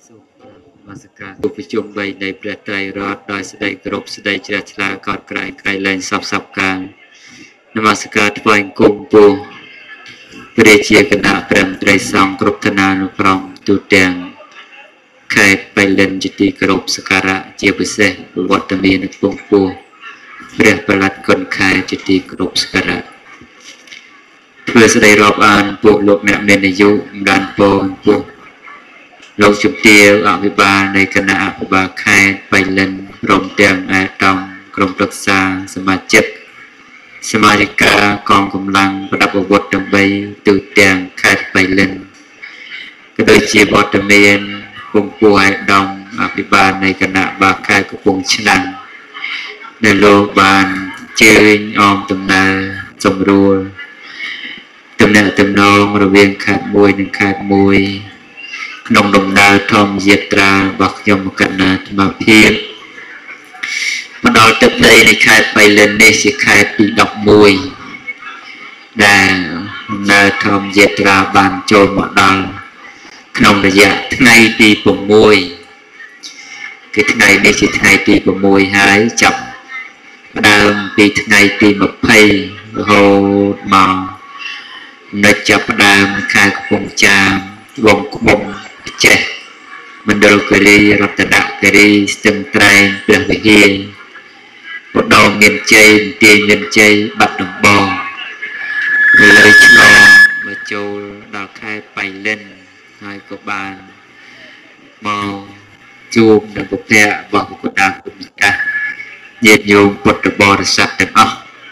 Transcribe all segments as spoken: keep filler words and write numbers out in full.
សូមនមស្ការទូប្រជុំបីនៃព្រះត្រៃរតដោយស្ដីគោរពស្ដីជ្រះថ្លាកោតក្រែងក្រៃលែងសពសពកាលនមស្ការថ្វាយអង្គមពោះព្រះជាគណៈព្រះមន្ត្រីសង្ឃគ្រប់ឋានានុក្រមទូទាំងខេត្តបៃលិនជាទីគោរពសក្ការៈជាពិសេសវត្តមាននៅក្នុងពោះព្រះប្រឡាត់គុណខែជាទីគោរពសក្ការៈធ្វើស្ដីរាប់អានពួកលោកអ្នកមានអាយុម្ដងពងពោះលោកជំទាវអភិបាលនៃគណៈអភិបាលខេត្តបៃលិនព្រមទាំងអាដាមក្រុមប្រឹក្សាសមាជិកសមាជិកាកងកម្លាំងប្រដាប់អាវុធដើម្បីទូទាំងខេត្តបៃលិនក៏ដូចជាវត្តមានពងពោះអាដាមអភិបាលនៃគណៈបាខេត្តកំពង់ឆ្នាំងដែលលោកបានជើញអមដំណើរសម្រួលតំណែងតំណងរវាងខេត្តមួយនិងខេត្តមួយក្នុងដំណើរធម្មយាត្រារបស់ខ្ញុំគណៈអាត្មាភាពមកដល់ទឹកដីនៃខេត្តបៃលិននេះជាខេត្តទីដប់មួយដែលដំណើរធម្មយាត្រាបានចូលមកដល់ក្នុងរយៈថ្ងៃទី៦គឺថ្ងៃនេះជាថ្ងៃទី៦ហើយចាប់ផ្ដើមពីថ្ងៃទី២០រហូតមកនៅចាប់ផ្ដើមខែកំពង់ចាមវងឃុំចេះមណ្ឌលគិរីរតនគិរីស្ទឹងត្រែងព្រះវិហារបដងមានជ័យទាយមានជ័យបាត់ដំបងលើឆ្លងមកចូលដល់ខេត្តបៃលិនហើយក៏បានមកជួបនឹងពុទ្ធៈរបស់ពុទ្ធដាគុណចាស់ញាតិញោមពុទ្ធបរិស័ទទាំងអស់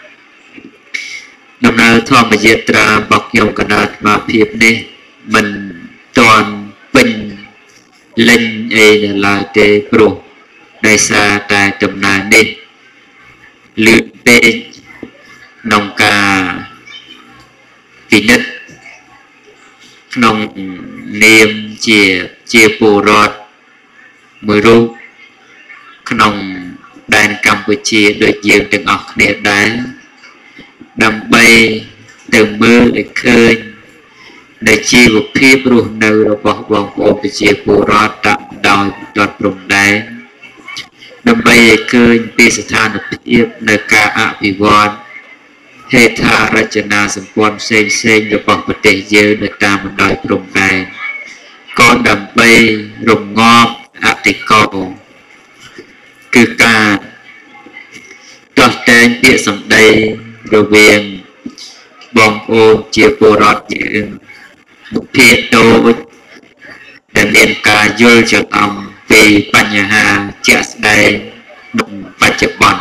ដំណើរធម្មយាត្រារបស់ខ្ញុំគណៈអាត្មាភាពនេះមិនទាន់ពេញលេញអីនៅឡើយទេព្រោះដោយសារតែដំណើរនេះលឿនពេកក្នុងការពិនិត្យក្នុងនាមជាជាពលរដ្ឋមួយរូបក្នុងដែនកម្ពុជាដូចយើងទាំងអស់គ្នាដែរដើម្បីទៅមើលឲ្យឃើញនៃជីវភាពរស់នៅរបស់បងប្អូនប្រជាពលរដ្ឋតាមដោយដុតព្រំដែនដើម្បីឲ្យឃើញពីស្ថានភាពនៃការអភិវឌ្ឍហេដ្ឋារចនាសម្ព័ន្ធផ្សេងផ្សេងរបស់ប្រទេសយើងនៅតាមបណ្ដោយព្រំដែនក៏ដើម្បីរងាប់អតិកោគឺការដោះតែងពាក្យសម្ដីរវាងបងប្អូនជាពលរដ្ឋយើងភាគដូចដែលមានការយល់ច្រឡំពីបញ្ហាជាក់ស្ដែងក្នុងបច្ចុប្បន្ន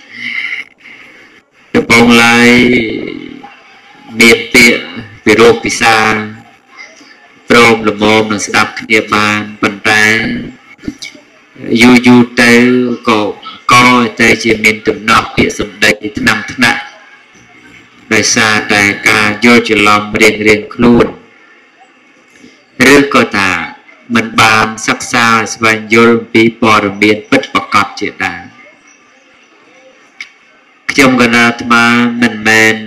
ដំបូងឡើយមានពាក្យពីរោគពិសាព្រមល្មមនឹងស្ដាប់គ្នាបានប៉ុន្តែយូរយូរទៅក៏ក៏តែជាមានទំនាស់ពាក្យសម្ដីថ្នាំថ្នាក់ដោយសារតែការយល់ច្រឡំរៀងរៀងខ្លួនឬក៏ថាមិនបានសិក្សាស្វែងយល់ពីព័ត៌មានពិតប្រាកដជាដើមខ្ញុំគណៈអាត្មាមិនមែន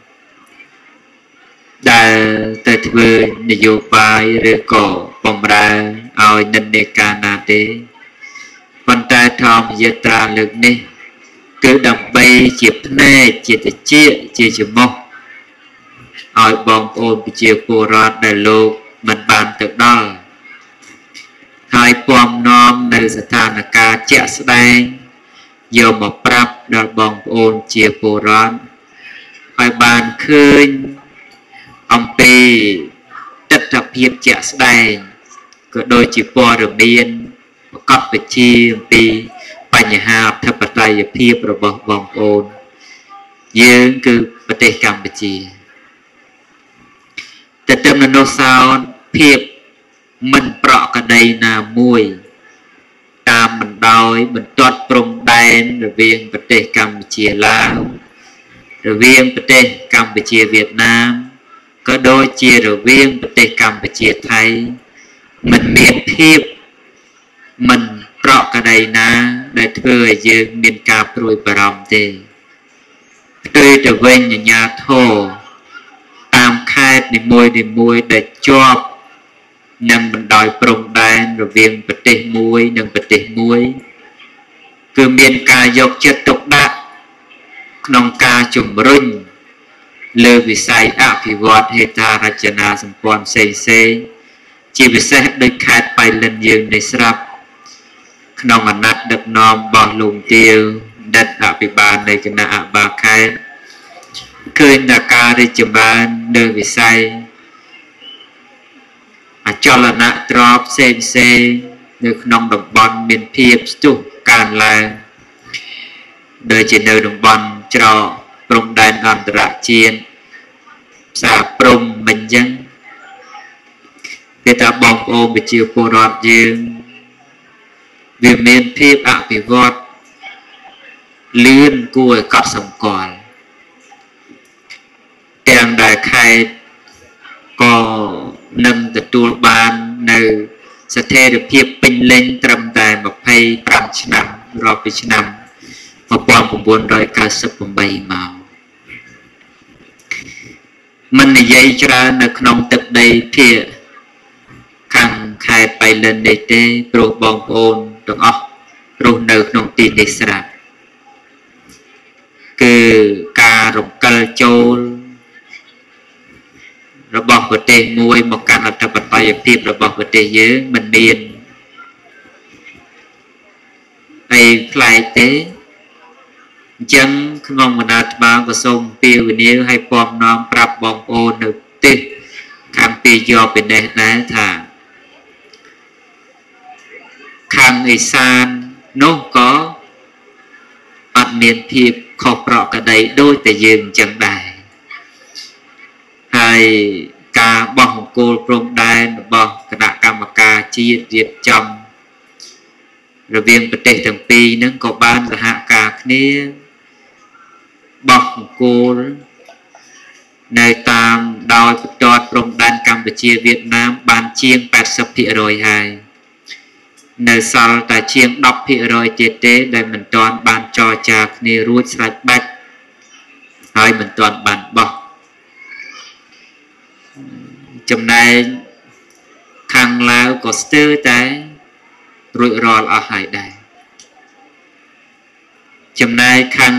ដែលទៅធ្វើនយោបាយឬក៏បំរើឲ្យនិន្នាការណាទេប៉ុន្តែធម្មយាត្រាលើកនេះគឺដើម្បីជាភ្នែកជាតិចជាចំោះឲ្យបងប្អូនប្រជាពលរដ្ឋដែលលោកមិនបានទៅដល់ហើយពំនាំនៅស្ថានភាពជាក់ស្ដែងយកមកប្រាប់ដល់បងប្អូនជាពលរដ្ឋឲ្យបានឃើញអំពីទស្សនវិជ្ជាជាក់ស្ដែងក៏ដូចជាព័ត៌មានប្រកបវិជ្ជាអំពីបញ្ហាអធិបតេយ្យភាពរបស់បងប្អូនយើងគឺប្រទេសកម្ពុជាតែទៅមនុស្សសោនភាពមិនប្រក្រតីណាមួយតាមបណ្ដោយបន្ទាត់ព្រំដែនរវាងប្រទេសកម្ពុជាឡាវរវាងប្រទេសកម្ពុជាវៀតណាមក៏ដូចជារវាងប្រទេសកម្ពុជាថៃមិនមានភាពមិនប្រក្រតីណាដែលធ្វើឲ្យយើងមានការព្រួយបារម្ភទេផ្ទុយទៅវិញអាជ្ញាធរតាមខេត្តនីមួយៗដែលជាប់ nâng mình đòi prong đàn rồi viên bật tê muối nâng bật tê muối cứ miền ca dọc chất tục đạ nông ca chùm rinh lơ vì sai áp thì vọt hệ ta ra chân à xâm quan xây xây chỉ vì sẽ đôi khát bay lên dương để srap nông ảnh nát đập nòm bỏ lùng tiêu đất áp vì bàn này cái nạ bà khai khơi nà ca đi chùm bàn lơ vì sai cho là nạ drop xem xe được nông đồng bọn miền phiếp tu càn là đời trên đời đồng bọn cho prong đàn ẩm rạ chiên xả prong mình dân người ta bóng ôm bị chiều cô rọt dương vì miền phiếp ạ vì vọt lươn cùi cọt sống còn tiền đại khai có nâng từ tuôn ban nơi sẽ theo được phiếp bình lên trầm tài mà phay pram năm rồi bị năm mà quan cũng buồn rồi ca sắp cùng bay màu mình là dây cho ra nơi nông tập đây phía khăn khai bay lên đây tê rồi bóng ôn được ốc rồi nơi nông tin để sạc cứ ca rộng cơ chôl rồi bóng vật tê mùi một càng là tập bật tay tiếp rồi bóng vật tê dưới mình miền ai lại tế chân không mà đạt bao và sông piêu nếu hay bom non prap bom ô được tê khang pi do bên đây nè thà khang ấy san nó có ăn miền thiệp khó bọ cả đầy đôi tại dương chẳng đài hay ca bom cô prong đai bom cả đạ cam ca chi diệt trong rồi viên bật tê thằng pi nó có ban là hạ cả kia bọc cô nơi tam đòi trọt prong đan Campuchia Việt Nam ban chiêng tám mươi phần trăm rồi hai nơi sau tại chiêng mười phần trăm rồi tiết tế để mình toàn ban cho cha kia ruột sạch bạchហើយមិនទាន់បានបោះចំណែកខាងឡាវក៏ស្ទើរតែរួចរាល់អស់ហើយដែរចំណែកខាង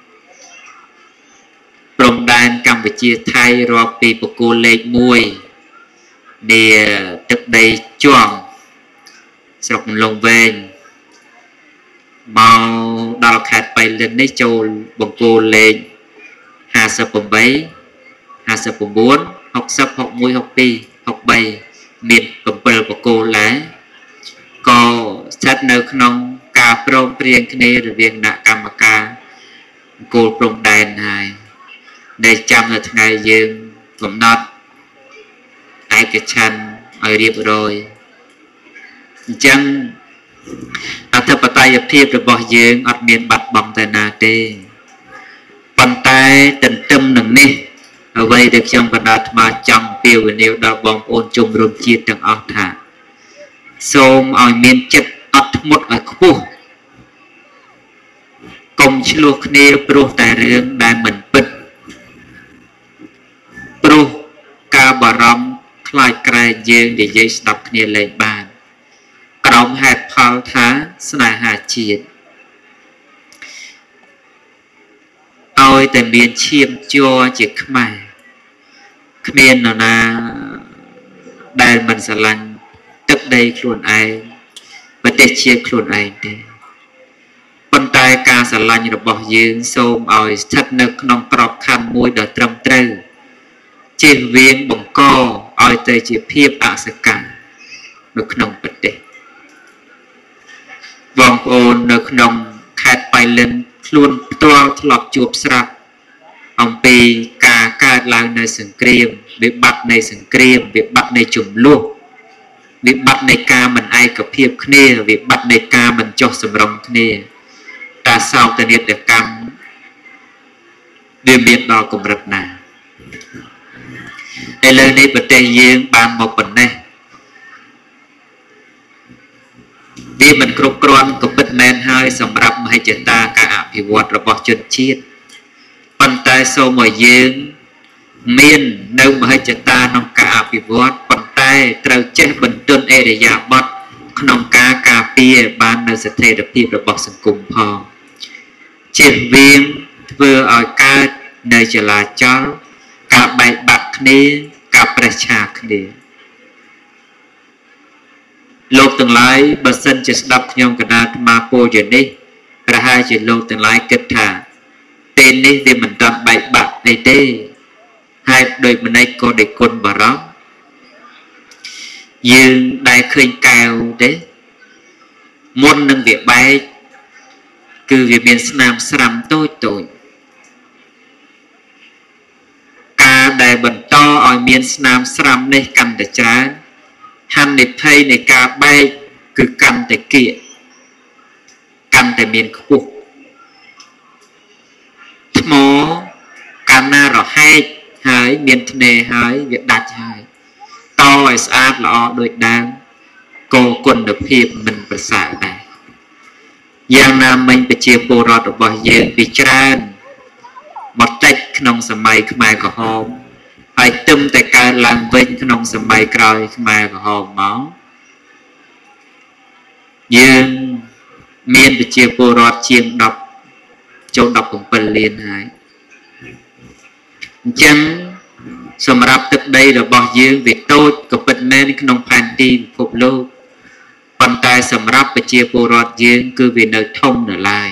ព្រំដែនកម្ពុជាថៃរាប់ពីបកគោលេខមួយនាទឹកដីជាំស្រុកលងវែងមកដល់ខេត្តបៃលិននេះចូលបង្គោលលេខห้าสิบแปด ห้าสิบเก้า หกสิบ หกสิบเอ็ด หกสิบสอง หกสิบสาม หกสิบสี่មានbảyបកគោឡាក៏ស្ថិតនៅក្នុងការព្រមព្រៀងគ្នារវាងគណៈកម្មការបកគោព្រំដែនហើយដែលចាំនៅថ្ងៃយើងកំណត់ឯកច្ឆន្ទឲ្យរៀបរយអញ្ចឹងអធិបតេយ្យភាពរបស់យើងអត់មានបាត់បង់តែណាទេប៉ុន្តែទន្ទឹមនឹងនេះអ្វីដែលខ្ញុំបណ្ដាអាត្មាចង់ពាវនាវដល់បងប្អូនជំនុំជាតិទាំងអស់ថាសូមឲ្យមានចិត្តអត់ធ្មត់ឲ្យខ្ពស់កុំឆ្លោះគ្នាព្រោះតែរឿងដែលមិនពិតព្រោះការបារម្ភខ្លាចក្រែងយើងនិយាយស្ដាប់គ្នាលែងបានក្រោមហេតុផលថាស្នេហាជាតិឲ្យតែមានឈាមជ័រជាខ្មែរគ្មាននរណាដែលមិនស្រឡាញ់ទឹកដីខ្លួនឯងប្រទេសជាតិខ្លួនឯងទេប៉ុន្តែការស្រឡាញ់របស់យើងសូមឲ្យស្ថិតនៅក្នុងក្របខ័ណ្ឌមួយដ៏ត្រឹមត្រូវជៀសវាងបង្កឲ្យទៅជាភាពអសកម្មនៅក្នុងប្រទេសបងប្អូននៅក្នុងខេត្តបៃលិនខ្លួនផ្ទាល់ធ្លាប់ជួបស្រាប់អំពីការកើតឡើងនៅសង្គ្រាមវិបត្តិនៃសង្គ្រាមវិបត្តិនៃជម្លោះវិបត្តិនៃការមិនឯកភាពគ្នាវិបត្តិនៃការមិនចុះសម្រុងគ្នាតាសោកនាដកម្មវាមានដល់កម្រិតណាឥឡូវនេះប្រទេសយើងបានមកប៉ុណ្ណេះវាមិនគ្រប់គ្រាន់ក៏ពិតមែនហើយសម្រាប់មហិច្ឆតាការអភិវឌ្ឍរបស់ជនជាតិប៉ុន្តែសូមឲ្យយើងមាននៅមហិច្ឆតាក្នុងការអភិវឌ្ឍប៉ុន្តែត្រូវចេះបន្ទន់អេរិយាបថក្នុងការការពារបាននៅស្ថិរភាពរបស់សង្គមផងជៀសវាងធ្វើឲ្យកើតនៅចលាចលការបែកបាក់គ្នាការប្រេះឆាគ្នាលោកទាំងឡាយបើសិនជាស្ដាប់ខ្ញុំកណ្ដាលអាត្មាពោលយ៉ាងនេះប្រហែលជាលោកទាំងឡាយគិតថាពេលនេះវាមិនទាន់បែកបាក់អីទេហេតុដូចម្នេះក៏ដោយគុណបារម្ភយើងដែលឃើញកែវទេមុននឹងវាបែកគឺវាមានស្នាមស្រាំតូចតូចការដែលបន្តឲ្យមានស្នាមស្រាំនេះកាន់តែច្រើនហានិភ័យនៃការបែកគឺកាន់តែគៀកកាន់តែមានខ្ពស់ថ្មកាលណារហែកហើយមានធ្នេរហើយវាដាច់ហើយតឲ្យស្អាតល្អដូចដើមក៏គុណភាពមិនប្រសើរដែរយ៉ាងណាមិញប្រជាពលរដ្ឋរបស់យើងពីច្រើនមកតិចក្នុងសម័យខ្មែរក្រហមហើយទឹមតែកើតឡើងវិញក្នុងសម័យក្រោយខ្មែរក្រហមមកយើងមានប្រជាពលរដ្ឋជាងដប់ចូលដប់bảyលានហើយអញ្ចឹងសម្រាប់ទឹកដីរបស់យើងវាតូចក៏ពិតមែនក្នុងផែនទីពិភពលោកប៉ុន្តែសម្រាប់ប្រជាពលរដ្ឋយើងគឺវានៅធំនៅឡើយ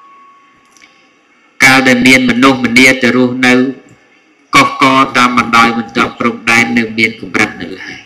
កាលដែលមានមនុស្សម្នាទៅរស់នៅកកកតាមបណ្ដោយបន្ទាប់ព្រំដែននៅមានកម្រិតនៅឡើយ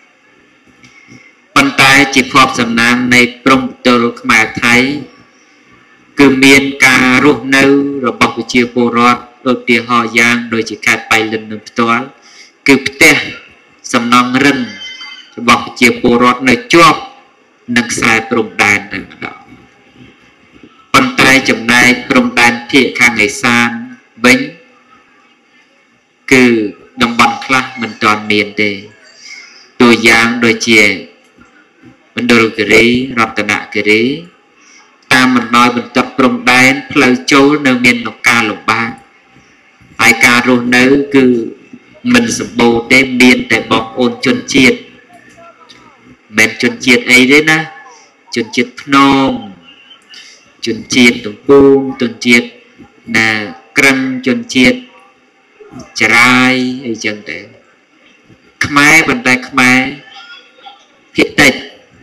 ប៉ុន្តែជាភ័ព្វសំណាងនៃព្រំទល់ខ្មែរថៃគឺមានការរស់នៅរបស់ប្រជាពលរដ្ឋឧទាហរណ៍យ៉ាងដូចជាខេត្តបៃលិននឹងផ្ទាល់គឺផ្ទះសំណង់រឹងរបស់ប្រជាពលរដ្ឋនៅជាប់នឹងខ្សែព្រំដែនតែម្ដងប៉ុន្តែចំណែកព្រំដែនភាគខាងឦសានវិញគឺតំបន់ខ្លះមិនទាន់មានទេតួយ៉ាងដូចជាមណ្ឌលគិរីរតនគិរីតាមបណ្ដោយបន្ទាប់ព្រំដែនផ្លូវចូលនៅមានការលំបាកហើយការរស់នៅគឺមិនសម្បូរទេមានតែបងប្អូនជនជាតិមិនជនជាតិអីទេណាជនជាតិភ្នំជនជាតិទំពូងជនជាតិណាក្រិនជនជាតិចរាយអីចឹងទៅខ្មែរប៉ុន្តែខ្មែរភាគតិច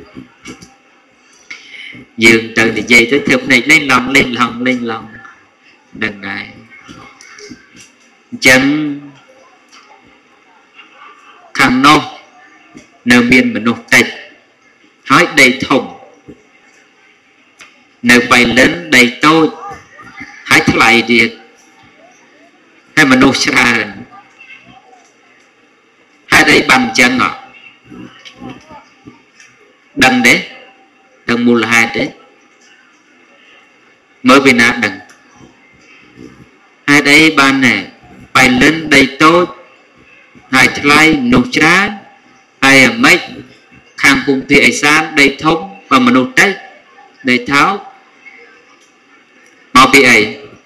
យើងទៅនិយាយទៅធ្វើភ្នែកលេងឡងលេងឡងលេងឡងហ្នឹងហើយអញ្ចឹងខាងនោះនៅមានមនុស្សតិចហើយដីធំនៅបៃលិនដីតូចហើយថ្លៃទៀតហើយមនុស្សច្រើនហើយអីបានអញ្ចឹងអត់ដឹងទេដឹងមូលហេតុទេមើលពីណាដឹងហេតុអីបានណែបៃលិនដីតូចហើយថ្លៃមនុស្សច្រើនហើយអាម៉េចខាងភូមិភាគឦសានដីធំបើមនុស្សតិចដីថោកមកពីអី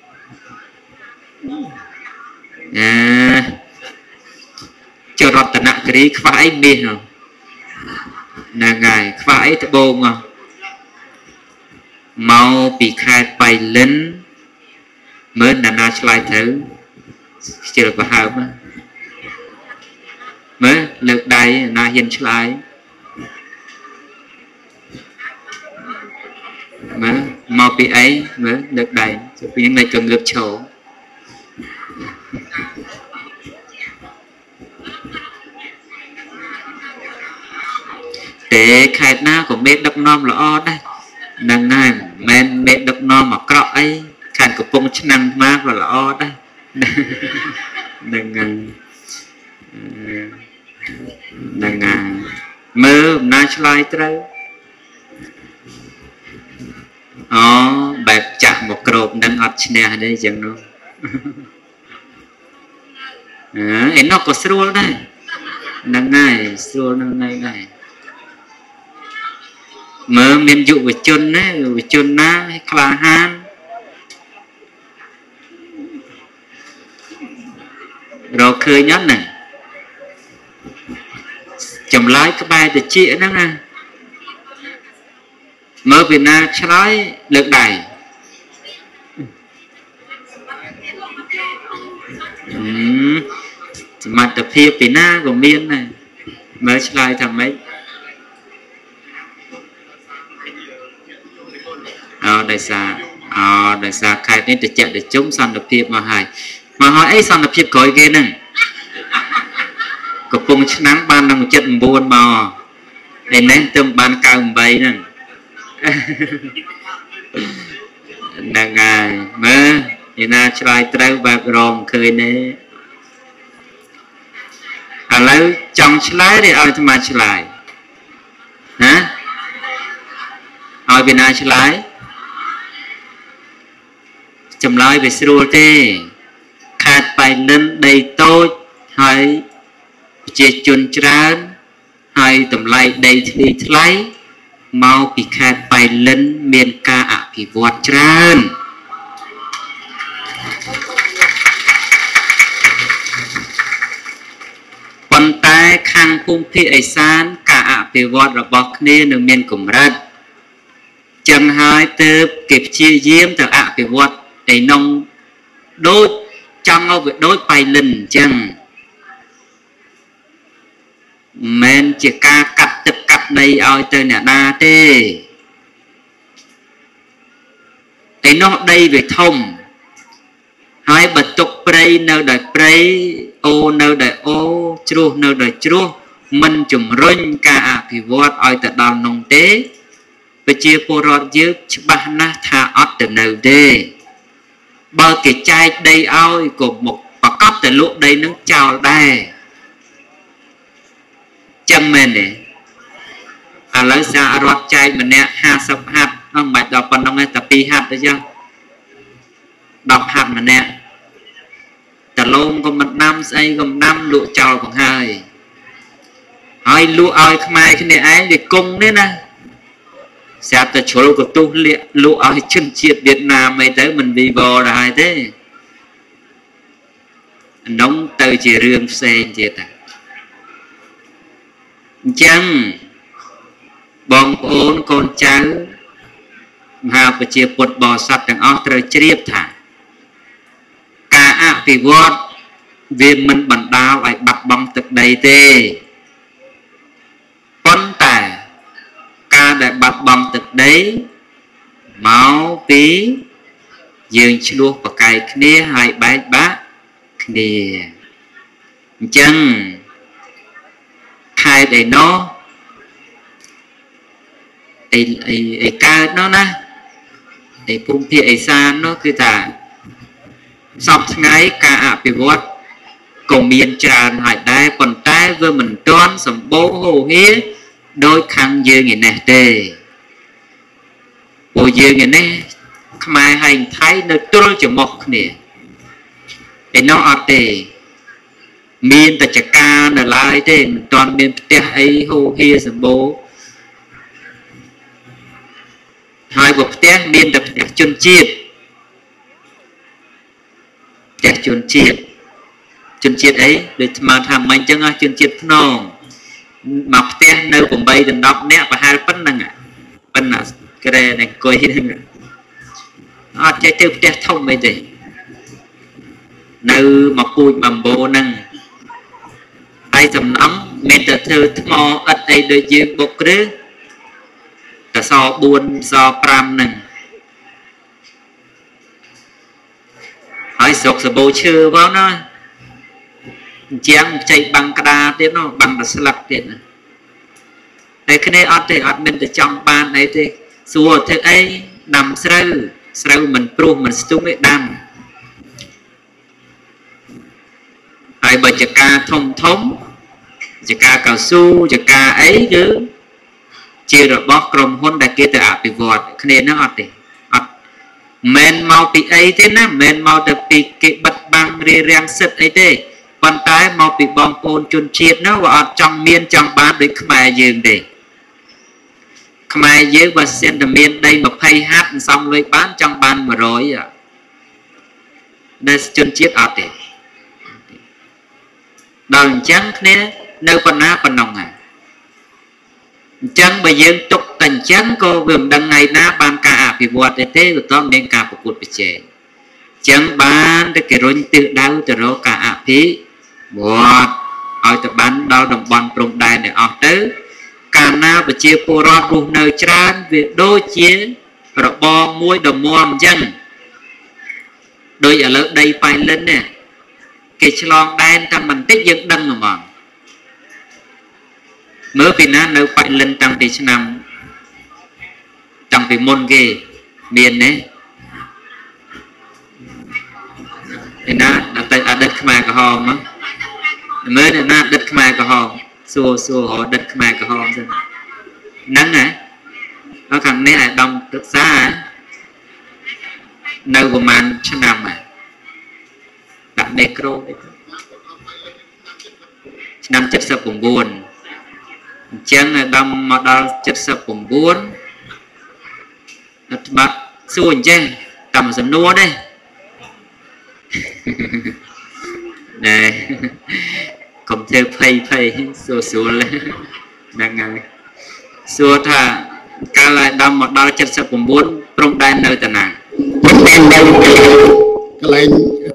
ណាចរតនគិរីខ្វះអីមាសហ្នឹងហើយខ្វះអីត្បូងមកពីខេត្តបៃលិនមើលណានាឆ្លើយត្រូវខ្ជិលប្រហើមមើលលើកដៃណាហ៊ានឆ្លើយមើលមកពីអីមើលលើកដៃពីនេះក៏ងើបឈរទេខេត្តណាក៏មេដឹកនាំល្អដែរហ្នឹងហើយមិនមែនមេដឹកនាំអាក្រក់អីខេត្តកំពង់ឆ្នាំងមកក៏ល្អដែរហ្នឹងហើយហ្នឹងហើយមើលអំណាចឆ្លើយត្រូវអូបែបចាក់មកក្របនឹងអត់ឈ្នះទេអញ្ចឹងនោះអឺឯនោះក៏ស្រួលដែរហ្នឹងហើយស្រួលនឹងណៃដែរមើលមានយុវជនណាយុវជនណាក្លាហានរកឃើញអត់ណា chầm lái cái bài để chị nó nè mở Việt Nam trái lực đẩy mặt tập phía Việt Nam của miên này mới trái thằng mấy ờ đại xa ờ đại xa khai nên để chạy để chống săn tập phía mà hay mà hỏi ấy săn tập phía cõi ghê nè có bông nắng ban năng chất buồn mà để nén tâm ban cao bay nè đang ngày mơ như na trai trâu bạc rồng khơi nè à lấy trong trái để ai mà trái hả ai bên ai trái chầm lại về sưu tê khát bài lên đầy tôi hay chia chun trán hay tầm lại đầy thì lấy mau bị khát bài lên miền ca ạ bị vọt trán còn tay khang phung phi ấy san ca ạ bị vọt rồi bọc nê nương miền cùng rad chẳng hai từ kịp chia diêm từ ạ bị vọt để nông đôi trong ngôi việc đôi bài lên chẳng men chỉ ca cắt tập cắt đây oi từ nhà na tê để nó đây về thông hai bật tục prey nơi đời prey ô nơi đời ô chru nơi đời chru mình chủng rinh ca à thì vót oi từ đào nông tế về chia po rót dưới ba na tha ót từ nơi đê bao cái chai đây oi của một bà cắp từ lúc đây nó chào đây châm men này à lấy xa rót chai mình nè ha sập hạt không bạch đọc còn đông tập pi hạt đấy chứ đọc hạt mà nè tà lôm có một năm xây gồm năm lụa trào bằng hai hai lụa oi khmai cái này ấy để cung đấy nè xa ta chỗ của tu liện lụa oi chân triệt Việt Nam mấy tới mình đi bò là hai thế nóng từ chỉ rương xe chết à chăng bong ôn con cháu hà và chia bột bò sạch đằng óc trời triếp thả cả ạ thì vót vì mình bắn đào lại bắt bong thực đầy tê con tả ca đại bắt bong thực đấy máu tí dương chua và cài kia hai bát bát kia chân hai để nó ai ai ai ca nó nè ai phun phi ai xa nó cứ thà sọc ngay ca ạ bị vót cùng miền tràn hải đai còn tay vừa mình toán sầm bố hồ hía đôi khăn dơ người nè tê bộ dơ người nè mai hành thái nơi tôi chỉ một nè để nó ở tê miền ta chả ca là lại thế toàn miền tây ấy hồ hía sầm bố hai bộ tây miền tập tây chôn chiết tây chôn chiết chôn chiết ấy để mà tham mạnh chẳng ai chôn chiết non mặc tây nơi cùng bay đừng đọc nè và hai phân năng à phân là cái này coi hình à chạy từ tây thông mấy gì nơi mà cùi mầm bồ năng ai tầm nóng men tờ thơ mò ất đây đôi dương bốc rứ ta so buồn so pram nè hỏi sọc sờ bồ chưa vào nó chém chạy bằng cà tiếp nó bằng là slap tiếp này đây cái này ất thì ất mình từ trong ban này thì xua thế ấy nằm sâu sâu mình pro mình stung ấy đam ai bởi chả ca thông thống chả ca cao su chả ca ấy chứ chia rồi bóc cầm hôn đại kia từ áp bị vọt cái này nó ọt đi ọt men mau bị ấy thế nè men mau được bị cái bật băng rê rang sứt ấy thế con tay mau bị bom côn chôn chiết nó và ọt trong miên trong bán để khmai dương đi khmai dương và sen đầm miên đây mà phay hát xong rồi bán trong bán mà rồi à đây chôn chiết ọt đi đòn trắng nè nơi con ná con nòng à chẳng bây giờ tục tình chẳng có vườn đăng ngày ná ban cả áp bị vọt để thế của tóm đến cả một cuộc bị chế chẳng bán để cái rôn tự đau từ đó cả áp phí vọt ở từ bán đau đồng bọn trong đài này ở tới cả na bị chia po rót ruột nơi tràn việc đôi chia rồi bo muối đồng muam dân đôi ở lớp đây phải lên nè cái chlong đen trong mình tích dựng đâm mà mòn mới vì nó nơi phải lên trong thì năm trong vì môn ghê miền đấy thì nó đặt tay ở đất khmer cả hòm á mới là nó đất khmer cả hòm xua xua họ đất khmer cả hòm rồi nắng hả nó khẳng này là đông thực xa nơi của mình cho nằm à đặt micro năm chất sập cùng buồn chẳng là đông mà đo chất sập cùng buồn mặt xuồng chứ cầm sầm nua đây này cầm theo phay phay xua xua lên đang ngày xua thà cả lại đông mà đo chất sập cùng buồn trong đan nơi tận nào trong đan nơi cái này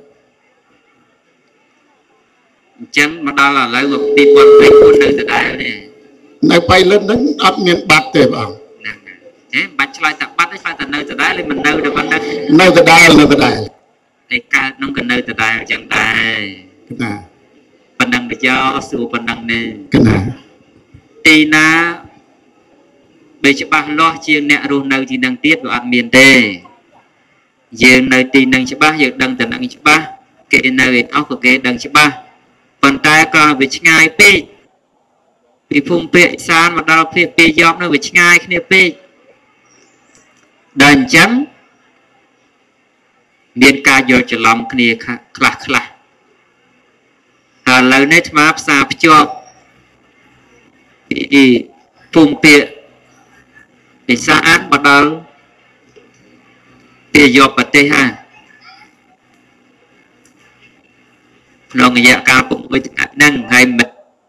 chẳng mà đó là lấy một tí quân phải quân nơi từ đại này này bay lên đến ấp miền bắc thế bảo thế bắt lại tập bắt phải từ nơi từ đại lên mình nơi được ban đất nơi từ đại nơi từ đại cái ca nó cần nơi từ đại chẳng đại cái nào ban đăng để cho sự ban đăng này cái nào tì na bây giờ ba lo chia nẹt rồi nơi thì đăng tiết và ăn miền tây giờ nơi tì năng cho ba giờ đăng từ năng cho ba cái nơi áo của cái đăng cho ba phần tay còn bị ngay pe bị phun pe san mà đào pe pe giọt nó bị ngay kia pe đàn trắng miền ca vô trở lòng kia khla khla à lời này mà sao cho bị phun pe bị san mà đào pe giọt bát tê ha nó người dạ cao cũng với năng hay mệt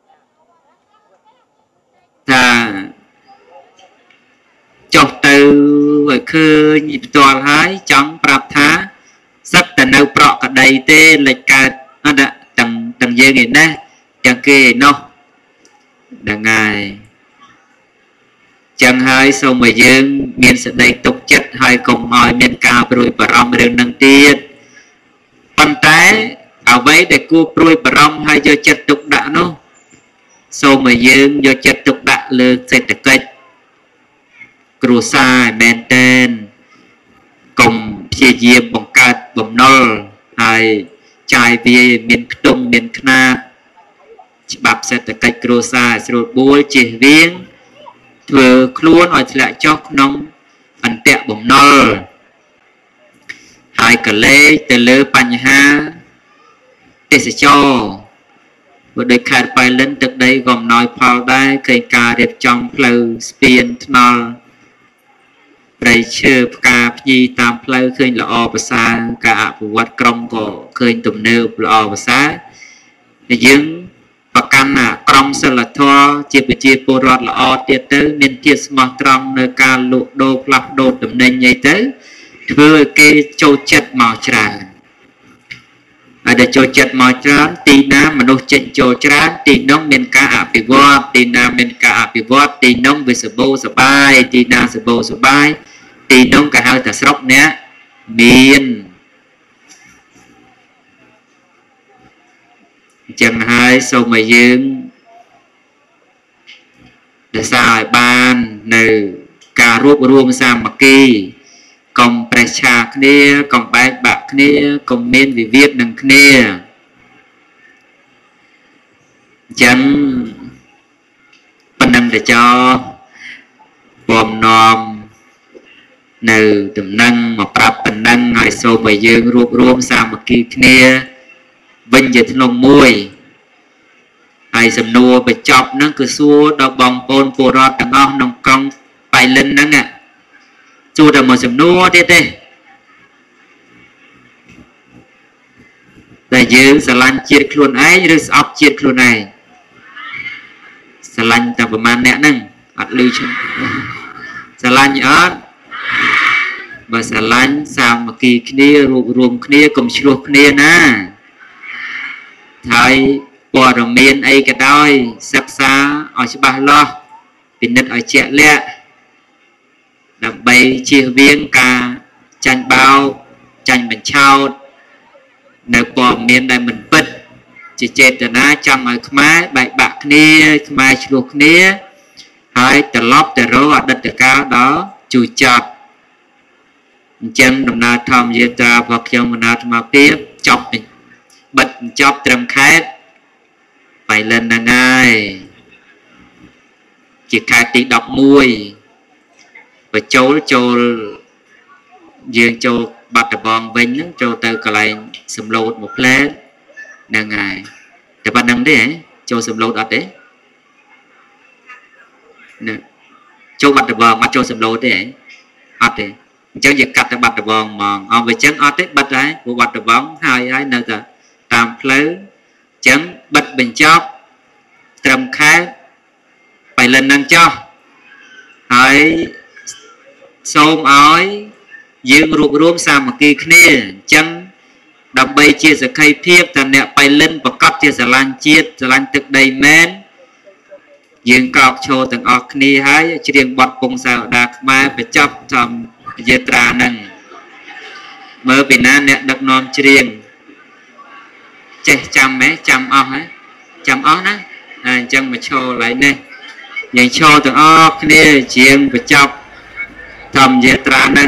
thà chọc từ rồi khơi nhịp toàn hái chọn bạp thá sắp tận đâu bọ cả đầy tê lệch cả nó đã tầng tầng dê nghề nè chẳng kê nó đằng ngày chẳng hai sau mà dương miền sự đầy tục chất hai cùng hỏi miền cao rồi bà rong đường năng tiết phần té ở vậy để cô prui bà rong hay do chất tục đã nó sau mà dương do chất tục đã lơ sẽ được cách cửu sai men tên cùng chia diêm bằng cát bằng nol hay chai về miền đông miền na bạp sẽ được cách cửu sai rồi bố chỉ viếng vừa luôn hỏi lại cho nông ăn tẹo bằng nol hai cả lê từ lơ bánh ha để sẽ cho một đời khai bài lên từ đây gồm nói phao đai cây cà đẹp trong phơi spiên nol rồi chơi cà phê tam phơi khơi lọ bờ xa cả vật công của khơi tụm nêu lọ bờ xa để dưng và căn là trong sơ là thua chia bị chia bồ rót lọ tiệt tới nên tiệt smart trong nơi ca lụ đô lọc đô tụm nên nhảy tới vừa cái châu chất màu trà để cho chặt mỏi trán tì nam mà nó chỉnh cho trán tì nông miền ca áp bị vót tì nam miền ca áp bị vót tì nông về sờ bô sờ bay tì nam sờ bô sờ bay tì nông cả hai ta sọc nhé miền chẳng hai sau mà dương để xài ban nừ cà rốt ruộng sang mặc kỳ còn bạch trà kia còn bạch bạc kia còn men vì viết đằng kia chẳng phần năng để cho bom nòm nừ tầm năng mà bạp phần năng ngày sau bởi dương ruột ruộng sang một kỳ kia vinh dịch lòng mùi ai sầm nua bởi chọc nó cứ xua đọc bóng bồn phù rọt đằng ong nông công bài linh nâng ạ chú đã một sầm nua thế thế là giữ xà lanh chiết luôn ấy rồi ọc chiết luôn này xà lanh ta bởi màn nẹ nâng អត់លឺឈ្មោះស្រឡាញ់អត់បើស្រឡាញ់សាមគ្គីគ្នារួបរวมគ្នាកុំឆ្លោះគ្នាណាហើយព័ត៌មានអីក៏ដោយសិក្សាឲ្យច្បាស់លាស់ពិនិត្យឲ្យជាក់លាក់ដើម្បីជៀសវាងការចាញ់បោកចាញ់បញ្ឆោតនៅព័ត៌មានដែលមិនពិតជាចេតនាចង់ឲ្យខ្មែរបែកបាក់គ្នាខ្មែរឆ្លោះគ្នាហើយត្រឡប់ទៅរកអតីតកាលដល់ជូរចត់អញ្ចឹងដំណើរធម្មយាត្រារបស់ខ្ញុំមណាអាត្មាភាពចប់បិទបញ្ចប់ត្រឹមខេត្តបៃលិនហ្នឹងហើយជាខេត្តទីដប់មួយបញ្ចូលចូលយើងចូលបាត់ដំបងវិញហ្នឹងចូលទៅកន្លែងសំឡូតមួយផ្លែហ្នឹងហើយតែប៉ុណ្្នឹងទេចូលសំឡូតអត់ទេណាចូលបាត់ដំបងអត់ចូលសំឡូតទេអត់ទេអញ្ចឹងយើងកាត់ទៅបាត់ដំបងហ្មងអត់វាចឹងអត់ទេបិទហើយព្រោះបាត់ដំបងហើយហើយនៅតែតាមផ្លូវអញ្ចឹងបិទបញ្ចប់ត្រឹមខែបៃលិនហ្នឹងចោះហើយសូមឲ្យយើងរួបរวมសាមគ្គីគ្នាអញ្ចឹងដើម្បីជាសក្ខីភាពថាអ្នកបៃលិនប្រកាសជាស្រឡាញ់ជាតិស្រឡាញ់ទឹកដីមែនយើងក្រោកឈរទាំងអស់គ្នាហើយច្រៀងបទពងសាវតាខ្មែរបញ្ចប់ធម្មយាត្រាហ្នឹងមើលពីណាអ្នកដឹកនាំច្រៀងចេះចាំហ៎ចាំអស់ហ៎ចាំអស់ណាអញ្ចឹងមកឈរឡើយនេះយើងឈរទាំងអស់គ្នាច្រៀងបញ្ចប់ធម្មយាត្រាហ្នឹង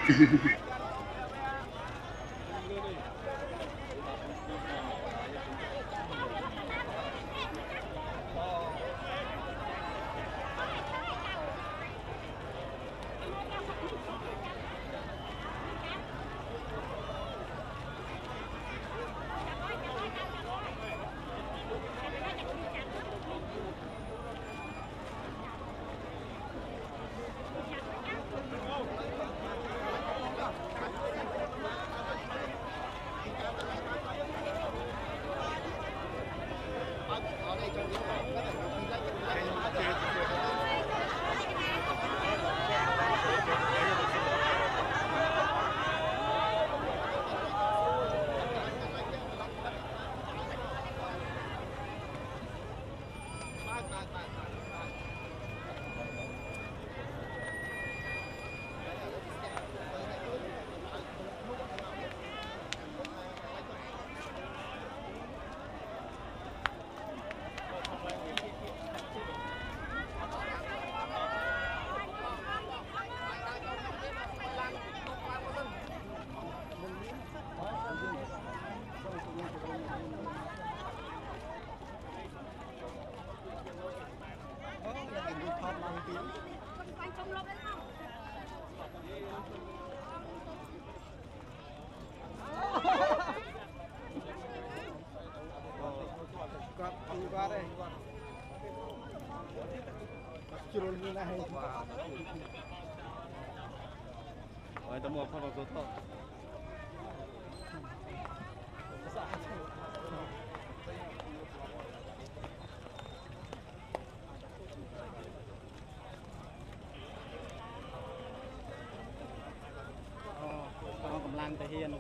Ôi, tao mua phong số thôi. Con cầm lăng tới hiên.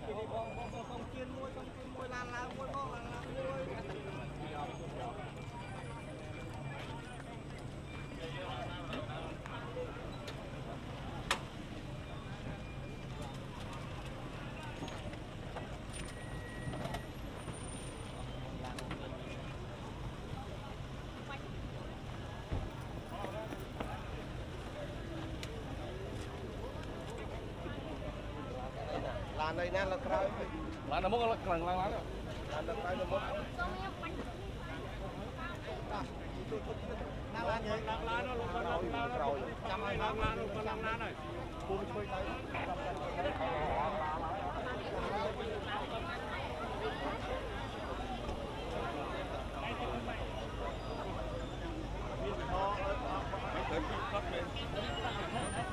Lan đây nè là cái lan nó mất là lần lan lan đó lan được cái nó mất lan lan gì lan lan nó luôn lan lan rồi trăm hai lan lan luôn lan lan này buông chơi tới Hãy subscribe cho kênh Ghiền Mì Gõ để không bỏ lỡ những video hấp dẫn